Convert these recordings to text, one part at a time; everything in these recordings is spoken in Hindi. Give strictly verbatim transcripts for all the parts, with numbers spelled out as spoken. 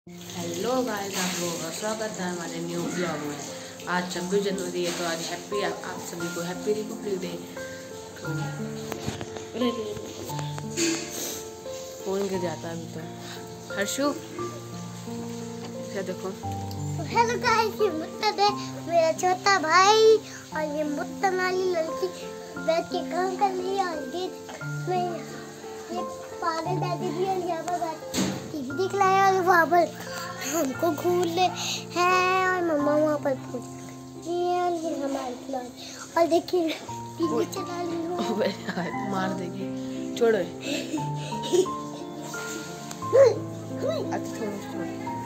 हेलो गाइस, आप लोगों का स्वागत है हमारे न्यू ब्लॉग में। आज छब्बीस जनवरी है तो आज हैप्पी आप सभी को हैप्पी रिपब्लिक डे। तो फोन गिर जाता है अभी तो। हर्षु क्या देखो। हेलो गाइस, ये मुत्तद है मेरा छोटा भाई और ये मुत्तन वाली लड़की बैठ के काम कर रही है। और ये मैं ये पागल दादी भी है यहाँ पर टीवी देख रहा है और वहाँ पर हमको घूर ले हैं और मम्मा वहाँ पर पूछ रही है और ये हमारे प्लॉट और देखिए टीवी चला रही है। मार देगी, छोड़ो अच्छा छोड़ो छोड़ो।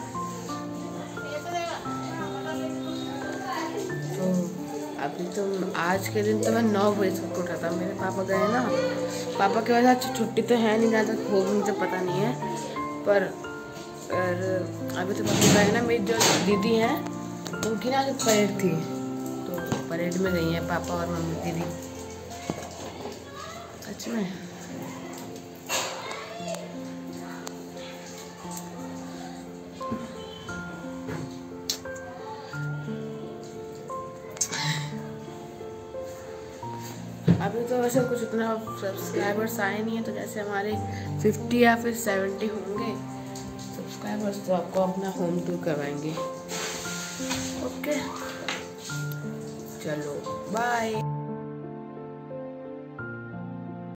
तो अभी तो आज के दिन तो मैं नौ बजे से उठा था। मेरे पापा गए ना, पापा के वजह से छुट्टी तो है नहीं, जहाँ तक होगी मुझे पता नहीं है। पर और अभी तो पापा गए ना, मेरी जो दीदी हैं उनकी ना आज परेड थी तो परेड में गई हैं पापा और मम्मी दीदी। सच में अभी तो वैसे कुछ उतना सब्सक्राइबर्स आए नहीं है, तो जैसे हमारे फिफ्टी या फिर सेवेंटी होंगे सब्सक्राइबर्स तो आपको अपना होम टूर करवाएंगे। ओके चलो बाय।